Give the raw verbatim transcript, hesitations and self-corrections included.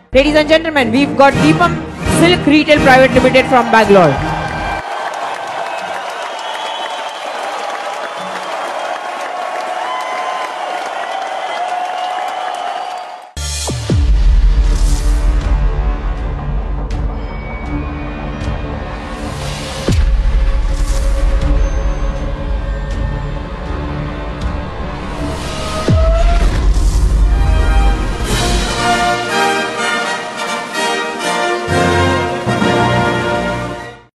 Ladies and gentlemen, we've got Deepam Silk Retail Private Limited from Bangalore.